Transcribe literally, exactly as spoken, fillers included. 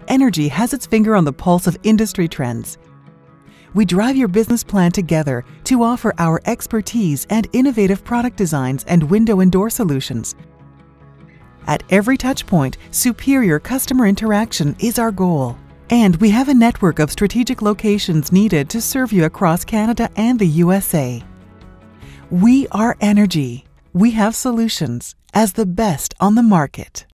ENERGI has its finger on the pulse of industry trends. We drive your business plan together to offer our expertise and innovative product designs and window and door solutions. At every touchpoint, superior customer interaction is our goal. And we have a network of strategic locations needed to serve you across Canada and the U S A. We are ENERGI. We have solutions as the best on the market.